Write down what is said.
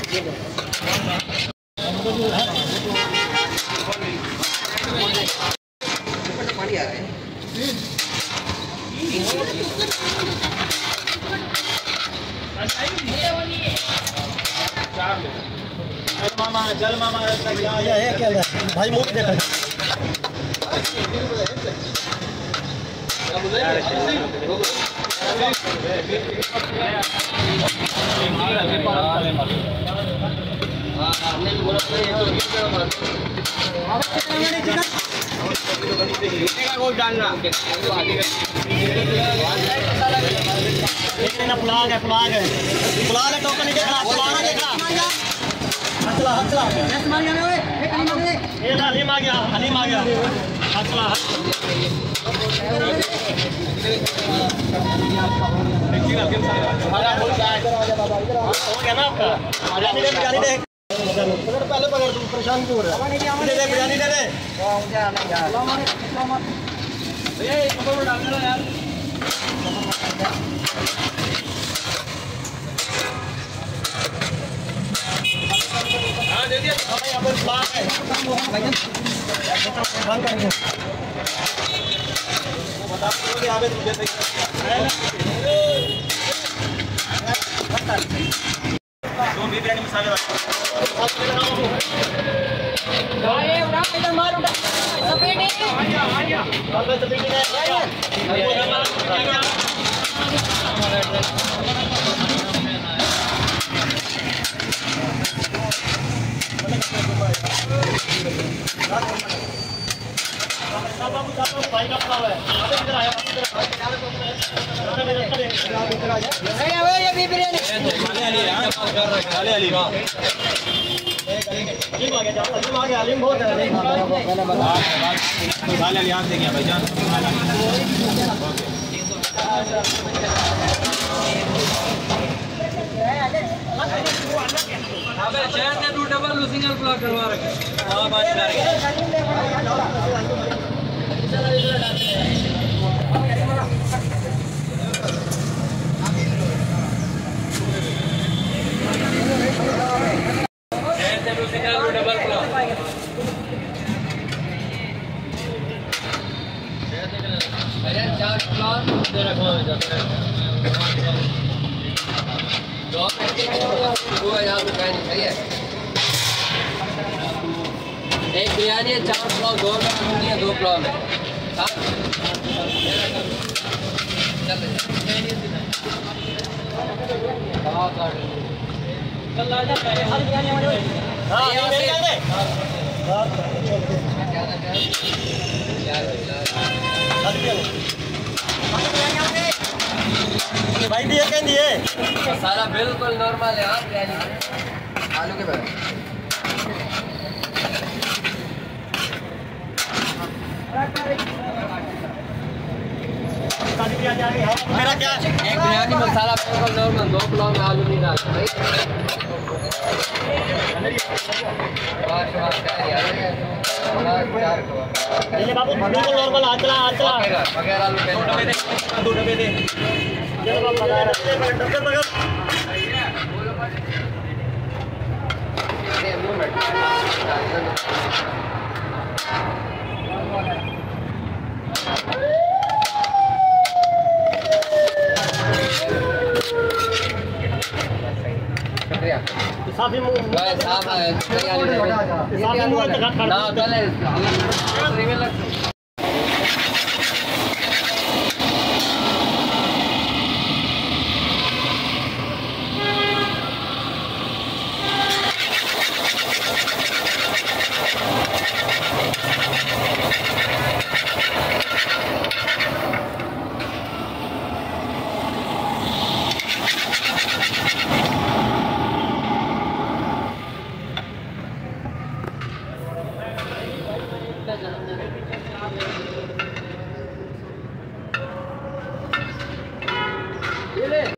पानी आ रहा है। जल मामा है क्या भाई मुझे देखा हमने भी बोला गोल डालना पुलाग है टोकन नहीं देखा पुलाग देखा हचला हलीम आ गया हचला हो गया ना आपका बिरयानी दे पहले पकड़ तू परेशान क्यों हो रहा है दे बिरयानी दे दे यार दे दिया भाई अब बात है बंद कर दो बता दो कि आवे तुझे सही दो बिरयानी मसाले अरे उड़ा इधर मार उड़ा सपेटे आया बाबा सपेटे ने भाई का है इधर आया ये भी बिरयानी खाले अली हां ये आ गया अलीम बहुत है खाले अली यहां से गया भाईजान अबे चैन ने टू डबल सिंगल ब्लॉक करवा रखे हां बात कर एक बिरयानी है 4 पुलाव 2 बिरयानी है 2 पुलाव है चल आ जा हर बिरयानी हमारे हां ये मेरे भाई दिए क्या दिए सारा बिल्कुल नॉर्मल है हां बिरयानी आलू के बाद मेरा क्या एक बिरयानी मसाला बिल्कुल नॉर्मल 2 पुलाव में आलू नहीं डालते भाई ये बाबू बिल्कुल नॉर्मल आचला वगैरह आलू दो डब्बे दे चलो बाबू बता रहा डब्बे पकड़ शुक्रिया साफी साफ है ना चले